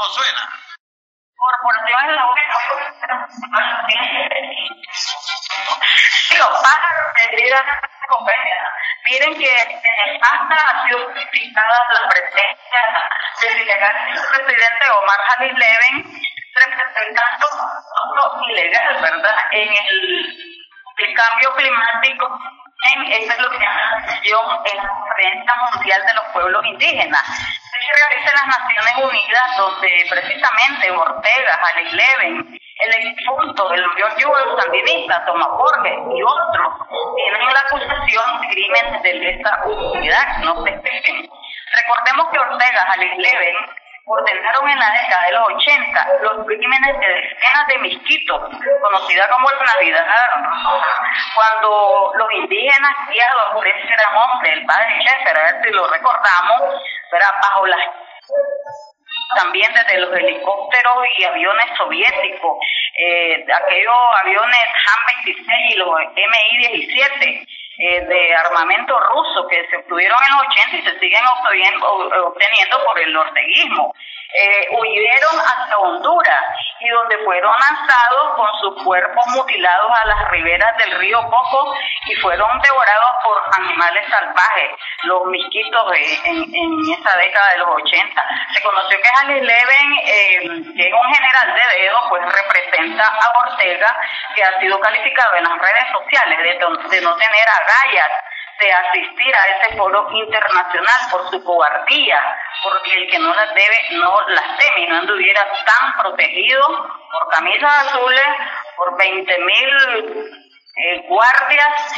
¿Cómo suena? Corporación es la buena. Digo, pájaros de vida convenida. Miren que en el PASTA ha sido criticada la presencia del ilegal presidente Omar Jalil Leven, representando lo ilegal, ¿verdad? En el cambio climático. Eso es lo que llama en la Conferencia Mundial de los Pueblos Indígenas. Se realiza en las Naciones Unidas, donde precisamente Ortega, Jalil Leven, el exfunto, el mayor yugo sandinista, Tomás Borges y otros tienen la acusación de crímenes de lesa humanidad, no se expliquen. Recordemos que Ortega, Jalil Leven ordenaron en la década de los 80 los crímenes de decenas de misquitos, conocida como la Navidad Roja, cuando los indígenas guiados por ese gran hombre, el padre Schaeffer, a ver si lo recordamos, era bajo las también desde los helicópteros y aviones soviéticos, aquellos aviones Han-26 y los Mi-17 de armamento ruso que se obtuvieron en los 80 y se siguen obteniendo por el orteguismo. Huyeron hasta Honduras y donde fueron lanzados con sus cuerpos mutilados a las riberas del río Coco y fueron devorados por animales salvajes, los misquitos en esa década de los 80. Se conoció que Jalil Leven, que es un general de dedo, pues representa a Ortega, que ha sido calificado en las redes sociales de no tener agallas de asistir a ese foro internacional por su cobardía, porque el que no las debe no las teme, y no anduviera tan protegido por camisas azules, por 20,000 guardias,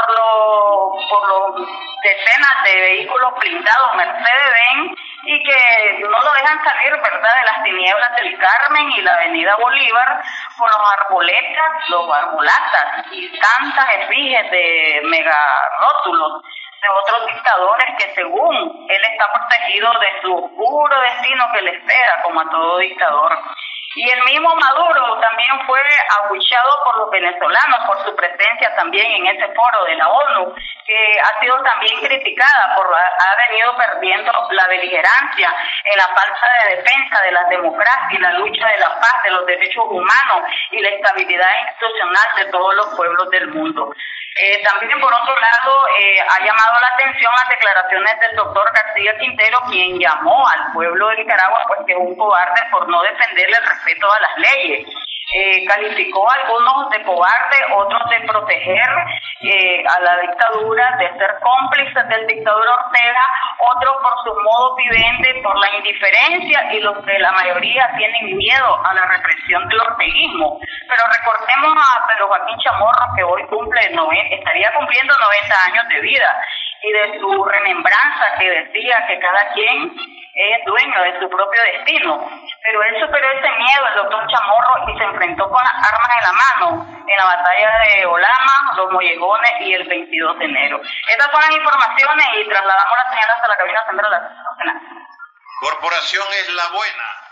por los decenas de vehículos blindados Mercedes-Benz, y que no lo dejan salir, ¿verdad?, de las tinieblas del Carmen y la avenida Bolívar, con los arboletas, los arbolatas y tantas efigies de megarótulos de otros dictadores que según él está protegido de su oscuro destino que le espera, como a todo dictador. Y el mismo Maduro también fue abucheado por los venezolanos por su presencia también en ese foro de la ONU, que ha sido también criticada por haber venido perdiendo la beligerancia en la falta de defensa de la democracia y la lucha de la paz, de los derechos humanos y la estabilidad institucional de todos los pueblos del mundo. También, por otro lado, ha llamado la atención las declaraciones del doctor García Quintero, quien llamó al pueblo de Nicaragua pues que es un cobarde por no defenderle el respeto a las leyes. Calificó a algunos de cobarde, otros de proteger a la dictadura, de ser cómplices del dictador Ortega, otros por su modo viviente, por la indiferencia, y los que la mayoría tienen miedo a la represión del orteguismo. Pero recordemos a Pedro Joaquín Chamorro, que hoy estaría cumpliendo 90 años de vida, y de su remembranza que decía que cada quien es dueño de su propio destino. Pero él superó ese miedo, el doctor Chamorro, y se enfrentó con las armas en la mano en la batalla de Olama, los Mollejones y el 22 de enero. Estas son las informaciones y trasladamos la señal hasta la cabina central. Corporación es la buena.